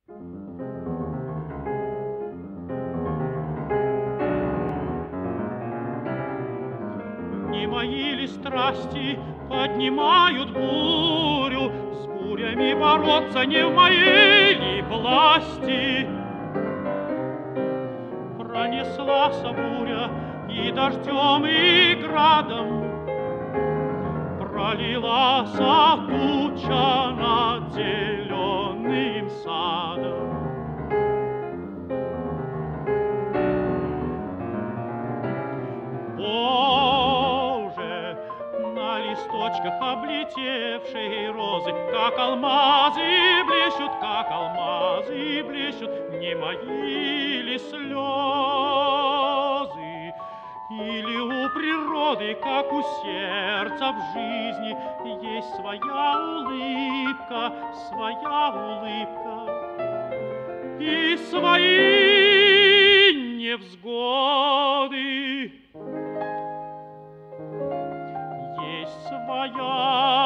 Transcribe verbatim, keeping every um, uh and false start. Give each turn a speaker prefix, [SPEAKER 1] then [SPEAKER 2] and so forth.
[SPEAKER 1] Не мои ли страсти поднимают бурю? С бурями бороться не в моей ли власти? Пронеслась буря и дождем, и градом, пролилась туча над зеленым садом. Боже, на листочках облетевшей розы, как алмазы блещут, как алмазы блещут, не мои ли слезы? Или у природы, как у сердца в жизни, есть своя улыбка, своя улыбка и свои невзгоды. Есть своя